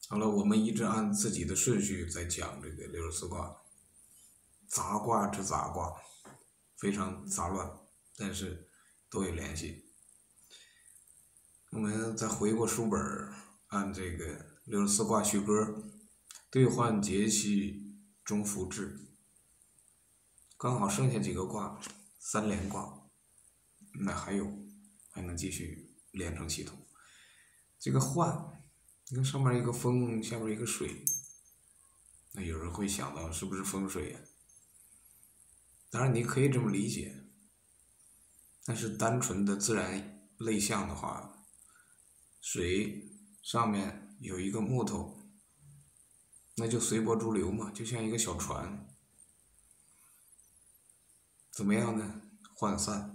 好了，我们一直按自己的顺序在讲这个64卦，杂卦之杂卦，非常杂乱，但是都有联系。我们再回过书本，按这个64卦序歌，兑换节气中孚至，刚好剩下几个卦，三连卦，那还能继续连成系统。这个换，你看上面一个风，下面一个水，那有人会想到是不是风水呀？当然你可以这么理解，但是单纯的自然类象的话，水上面有一个木头，那就随波逐流嘛，就像一个小船，怎么样呢？涣散，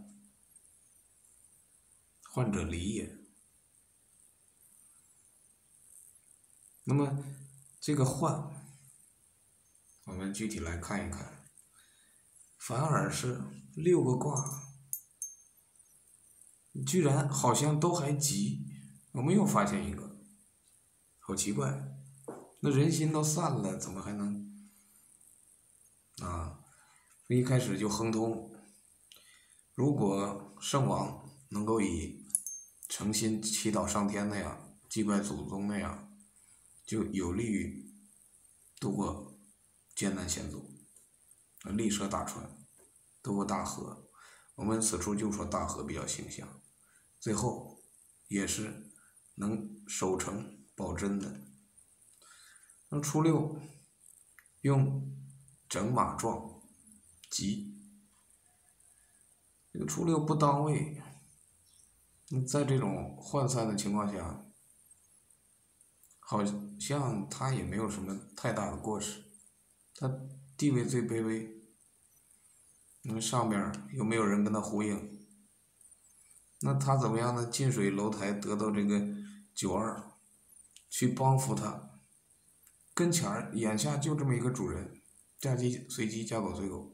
涣者离也。那么这个涣，我们具体来看一看，反而是6个卦，居然好像都还急。我们又发现一个，好奇怪，那人心都散了，怎么还能啊？一开始就亨通。如果圣王能够以诚心祈祷上天那样，祭拜祖宗那样，就有利于渡过艰难险阻，立涉大船，渡过大河。我们此处就说大河比较形象，最后也是能守成保真的。那初六用整马壮吉，这个初六不当位，在这种涣散的情况下，好像他也没有什么太大的过失，他地位最卑微，那上边又没有人跟他呼应，那他怎么样呢？近水楼台得到这个92，去帮扶他，跟前儿眼下就这么一个主人，嫁鸡随鸡，嫁狗随狗，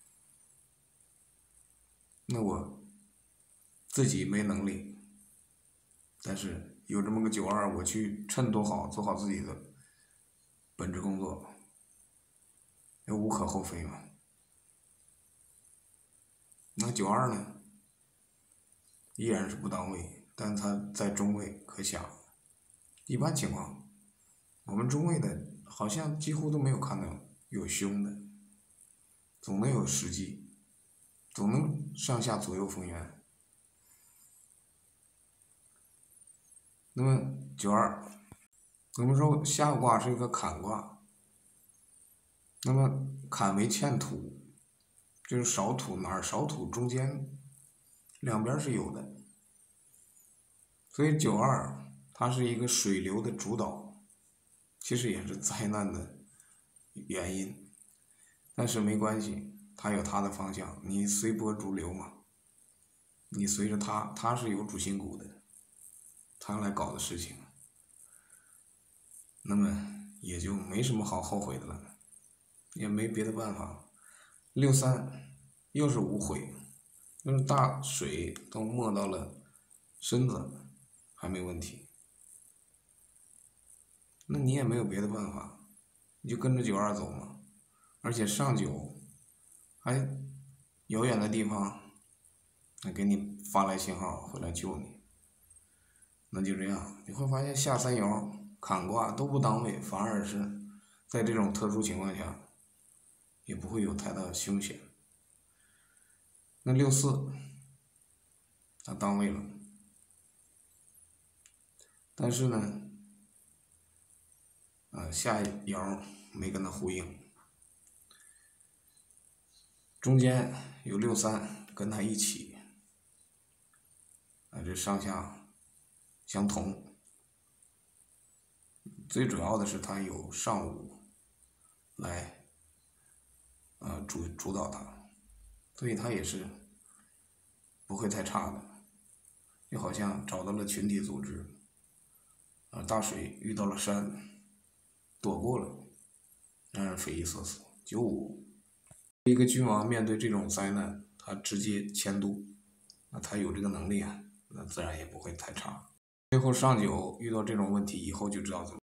那我自己没能力，但是有这么个92，我去衬托好，做好自己的本职工作，也无可厚非嘛。那92呢，依然是不当位，但他在中位，可想，一般情况，我们中位的好像几乎都没有看到有凶的，总能有时机，总能上下左右逢源。那么92，我们说下卦是一个坎卦，那么坎为欠土，就是少土，哪儿少土中间两边是有的，所以92它是一个水流的主导，其实也是灾难的原因，但是没关系，它有它的方向，你随波逐流嘛，你随着它，它是有主心骨的，它来搞的事情，那么也就没什么好后悔的了，也没别的办法。63又是无悔，就是大水都没到了身子还没问题，那你也没有别的办法，你就跟着92走嘛。而且上9还遥远的地方，那给你发来信号回来救你，那就这样，你会发现下3爻坎卦都不当位，反而是在这种特殊情况下也不会有太大的凶险。那64它当位了，但是呢下爻没跟它呼应，中间有63跟它一起，这上下相同，最主要的是它有上午来主导它，所以它也是不会太差的，就好像找到了群体组织，大水遇到了山，躲过了，让人匪夷所思。95，一个君王面对这种灾难，他直接迁都，那他有这个能力啊，那自然也不会太差。最后上9遇到这种问题以后就知道怎么